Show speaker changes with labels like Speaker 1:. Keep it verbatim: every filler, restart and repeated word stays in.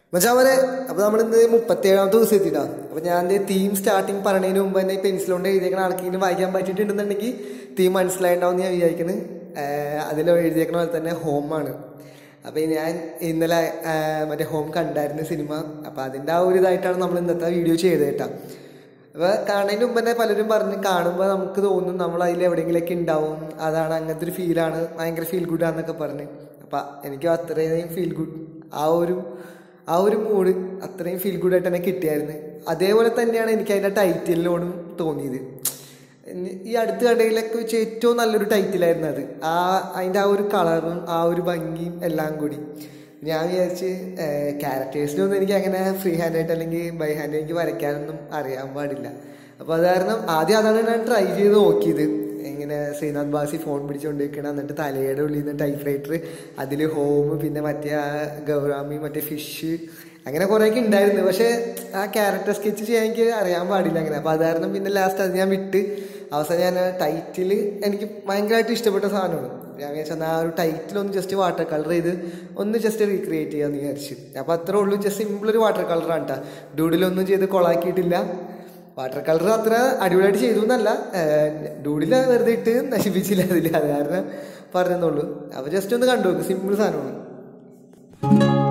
Speaker 1: മച്ചാവനെ അപ്പോൾ നമ്മളിന്ന് മുപ്പത്തേഴാമത്തെ ദിവസം എത്തിയിട്ടാണ്. അപ്പോൾ ഞാൻ തീം സ്റ്റാർട്ടിങ് പറഞ്ഞതിന് മുമ്പ് തന്നെ പെൻസിൽ കൊണ്ട് എഴുതിയേക്കണ ആൾക്കെങ്കിലും വായിക്കാൻ പറ്റിയിട്ടുണ്ടെന്നുണ്ടെങ്കിൽ തീം മനസ്സിലായിട്ടുണ്ടാവും ഞാൻ വിചാരിക്കുന്നത്. അതിൽ എഴുതിയേക്കണ പോലെ തന്നെ ഹോമാണ്. അപ്പോൾ ഞാൻ ഇന്നലെ മറ്റേ ഹോം കണ്ടായിരുന്നു സിനിമ. അപ്പോൾ അതിൻ്റെ ആ ഒരു ഇതായിട്ടാണ് നമ്മൾ ഇന്നത്തെ വീഡിയോ ചെയ്തത് കേട്ടോ. അപ്പോൾ കാണുന്നതിന് മുമ്പ് തന്നെ പലരും പറഞ്ഞ് കാണുമ്പോൾ നമുക്ക് തോന്നും നമ്മൾ അതിൽ എവിടെയെങ്കിലുമൊക്കെ ഉണ്ടാവും, അതാണ് അങ്ങനത്തെ ഒരു ഫീലാണ്, ഭയങ്കര ഫീൽ ഗുഡാന്നൊക്കെ പറഞ്ഞ്. അപ്പം എനിക്ക് അത്രയും ഫീൽ ഗുഡ് ആ ഒരു ആ ഒരു മൂഡ് അത്രയും ഫീൽ ഗുഡായിട്ട് തന്നെ കിട്ടിയായിരുന്നു. അതേപോലെ തന്നെയാണ് എനിക്ക് അതിൻ്റെ ടൈറ്റിലിനോടും തോന്നിയത്. ഈ അടുത്ത കടയിലൊക്കെ വെച്ച് ഏറ്റവും നല്ലൊരു ടൈറ്റിലായിരുന്നു അത്. ആ അതിൻ്റെ ആ ഒരു കളറും ആ ഒരു ഭംഗിയും എല്ലാം കൂടി ഞാൻ വിചാരിച്ച് ക്യാരക്ടേഴ്സിനൊന്നും എനിക്ക് അങ്ങനെ ഫ്രീ ഹാൻഡായിട്ട് അല്ലെങ്കിൽ ബൈ ഹാൻഡ് എനിക്ക് വരയ്ക്കാനൊന്നും അറിയാൻ പാടില്ല. അപ്പോൾ അത് കാരണം ആദ്യം അതാണ് ഞാൻ ട്രൈ ചെയ്ത് നോക്കിയത്. ഇങ്ങനെ ശ്രീനാഥ് ബാസി ഫോൺ പിടിച്ചുകൊണ്ടിരിക്കണം, എന്നിട്ട് തലയുടെ ഉള്ളിൽ നിന്ന് ടൈപ്പ് റൈറ്റർ, അതിൽ ഹോം, പിന്നെ മറ്റേ ആ ഗൗറാമി, മറ്റേ ഫിഷ്, അങ്ങനെ കുറേയൊക്കെ ഉണ്ടായിരുന്നു. പക്ഷേ ആ ക്യാരക്ടർ സ്കെച്ച് ചെയ്യാൻ എനിക്ക് അറിയാൻ പാടില്ല അങ്ങനെ. അപ്പോൾ അത് കാരണം പിന്നെ ലാസ്റ്റ് അത് ഞാൻ വിട്ട് അവസാനം ഞാൻ ടൈറ്റിൽ എനിക്ക് ഭയങ്കരമായിട്ട് ഇഷ്ടപ്പെട്ട സാധനമാണ്. ഞാൻ വിചാരിച്ചാൽ ആ ഒരു ടൈറ്റിലൊന്ന് ജസ്റ്റ് വാട്ടർ കളർ ചെയ്ത് ഒന്ന് ജസ്റ്റ് റീക്രിയേറ്റ് ചെയ്യാമെന്ന് വിചാരിച്ചു. അപ്പോൾ അത്രേ ഉള്ളൂ. ജസ്റ്റ് സിമ്പിളൊരു വാട്ടർ കളറാണ് കേട്ടോ. ഡൂഡിലൊന്നും ചെയ്ത് കൊളാക്കിയിട്ടില്ല. വാട്ടർ കളർ അത്ര അടിപൊളിയായിട്ട് ചെയ്തു എന്നല്ല, ഡൂഡിൽ വെറുതെ ഇട്ട് നശിപ്പിച്ചില്ല അതിൽ, അത് കാരണം പറഞ്ഞെന്നുള്ളൂ. അപ്പോൾ ജസ്റ്റ് ഒന്ന് കണ്ടു നോക്ക്, സിമ്പിൾ സാധനമാണ്.